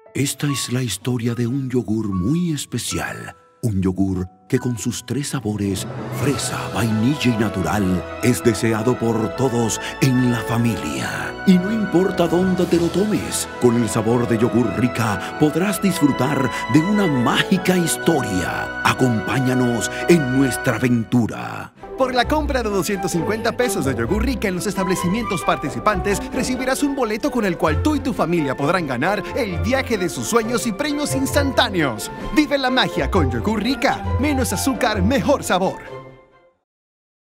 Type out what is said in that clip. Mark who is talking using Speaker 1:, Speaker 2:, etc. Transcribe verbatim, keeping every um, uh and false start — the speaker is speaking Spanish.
Speaker 1: Esta es la historia de un yogur muy especial. Un yogur que con sus tres sabores, fresa, vainilla y natural, es deseado por todos en la familia. Y no importa dónde te lo tomes, con el sabor de Yogur Rica podrás disfrutar de una mágica historia. Acompáñanos en nuestra aventura.
Speaker 2: Por la compra de doscientos cincuenta pesos de Yogur Rica en los establecimientos participantes, recibirás un boleto con el cual tú y tu familia podrán ganar el viaje de sus sueños y premios instantáneos. Vive la magia con Yogur Rica. Menos azúcar, mejor sabor.